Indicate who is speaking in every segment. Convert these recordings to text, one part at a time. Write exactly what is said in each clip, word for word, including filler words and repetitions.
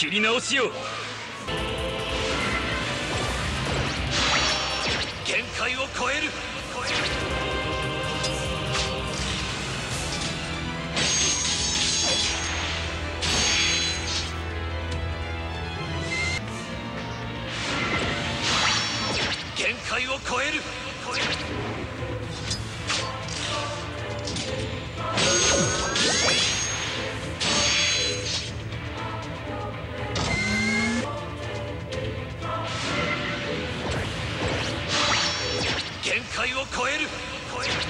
Speaker 1: 切り直しよう。限界を超える。超える。限界を超える。超える。限界を超える。超える。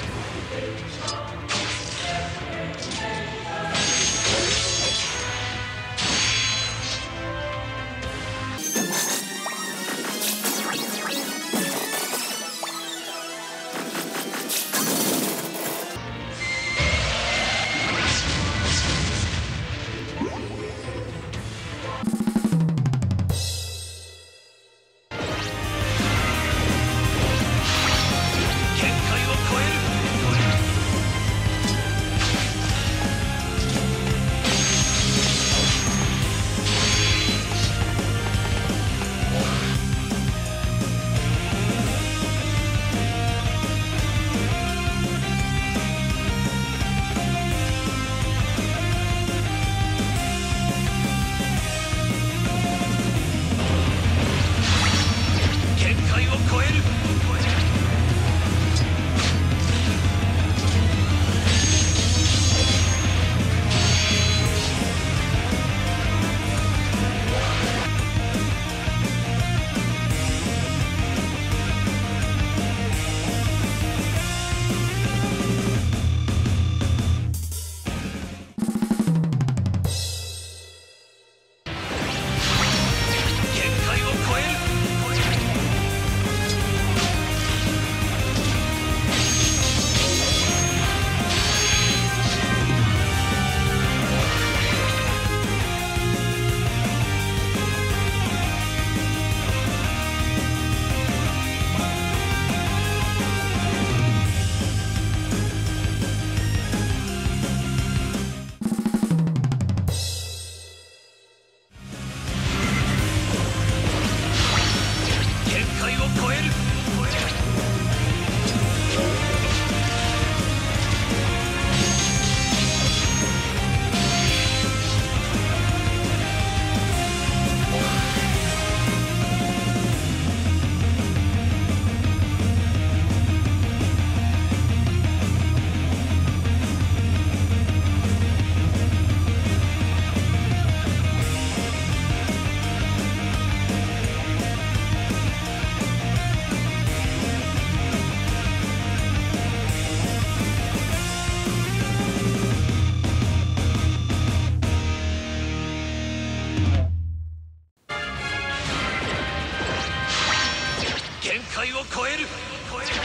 Speaker 1: 限界を超える。超える。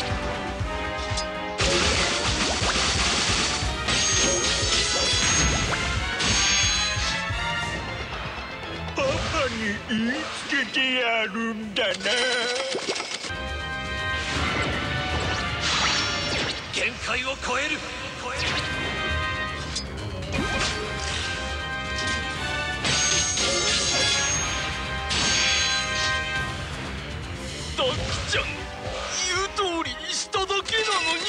Speaker 2: パパに言いつけてやるんだな。
Speaker 1: 限界を超える。超える。
Speaker 2: ダッキちゃん、言う通りにしただけなのに。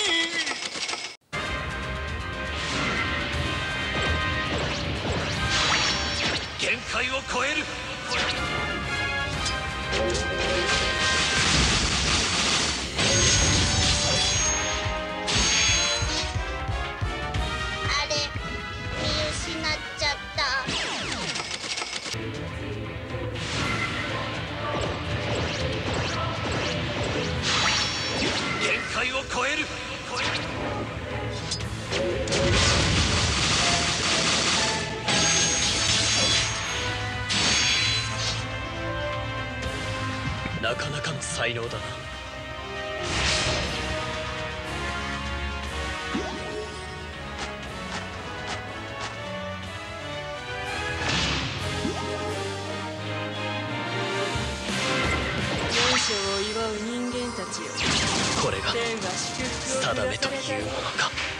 Speaker 1: 限界を超える。
Speaker 3: あれ、見失っちゃった。
Speaker 1: 限界を超える。超える。なかなかの才能だな。
Speaker 4: 前世を祝う人間たちよ。
Speaker 1: これが
Speaker 4: 天が祝福を
Speaker 1: 定めと
Speaker 4: 下された
Speaker 1: いうものか。